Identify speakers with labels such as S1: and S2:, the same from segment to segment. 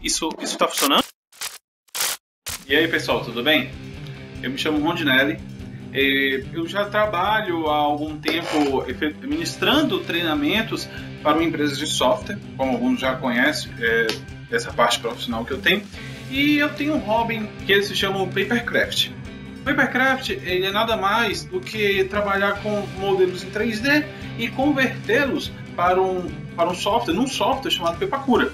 S1: Isso tá funcionando? E aí pessoal, tudo bem? Eu me chamo Rondinelli. Eu já trabalho há algum tempo ministrando treinamentos para uma empresa de software, como alguns já conhecem, essa parte profissional que eu tenho. E eu tenho um hobby que se chama Papercraft. Papercraft ele é nada mais do que trabalhar com modelos em 3D e convertê-los para um software, num software chamado Pepakura.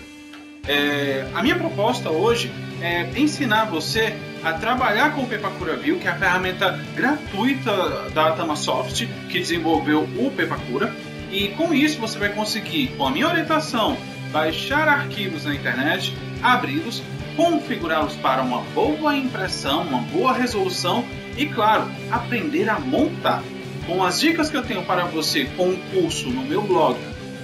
S1: A minha proposta hoje é ensinar você a trabalhar com o Pepakura View, que é a ferramenta gratuita da Atamasoft, que desenvolveu o Pepakura. E com isso você vai conseguir, com a minha orientação, baixar arquivos na internet, abri-los, configurá-los para uma boa impressão, uma boa resolução e, claro, aprender a montar. Com as dicas que eu tenho para você com um curso no meu blog,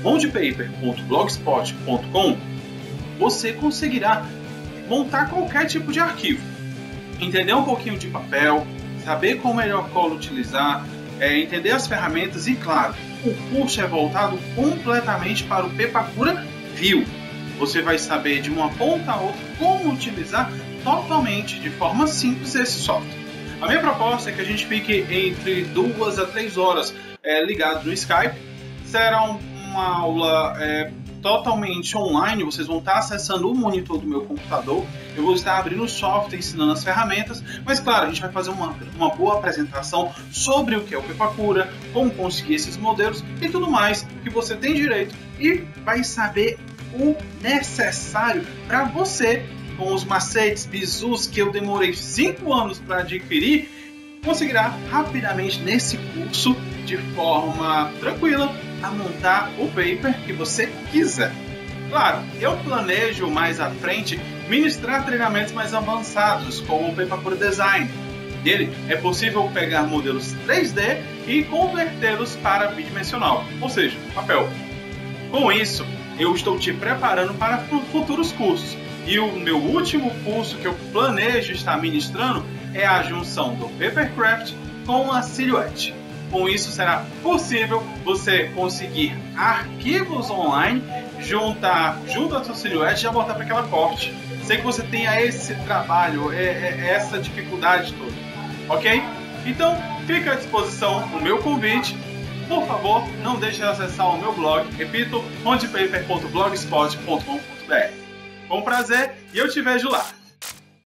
S1: mondepaper.blogspot.com, você conseguirá montar qualquer tipo de arquivo, entender um pouquinho de papel, saber qual melhor cola utilizar, entender as ferramentas e, claro, o curso é voltado completamente para o Pepakura View. Você vai saber de uma ponta a outra como utilizar totalmente de forma simples esse software. A minha proposta é que a gente fique entre 2 a 3 horas ligado no Skype. Será uma aula totalmente online, vocês vão estar acessando o monitor do meu computador, eu vou estar abrindo o software, ensinando as ferramentas, mas claro, a gente vai fazer uma boa apresentação sobre o que é o Pepakura, como conseguir esses modelos e tudo mais que você tem direito e vai saber o necessário para você, com os macetes, bizus que eu demorei 5 anos para adquirir, conseguirá rapidamente nesse curso, de forma tranquila, a montar o paper que você quiser. Claro, eu planejo mais à frente ministrar treinamentos mais avançados, como o Pepakura Design. Nele é possível pegar modelos 3D e convertê-los para bidimensional, ou seja, papel. Com isso, eu estou te preparando para futuros cursos. E o meu último curso que eu planejo estar ministrando é a junção do Papercraft com a Silhouette. Com isso será possível você conseguir arquivos online, juntar junto à sua Silhouette e já voltar para aquela corte. Sei que você tenha esse trabalho, essa dificuldade toda, ok? Então, fica à disposição o meu convite. Por favor, não deixe de acessar o meu blog, repito, mondepaper.blogspot.com.br. Com prazer e eu te vejo lá.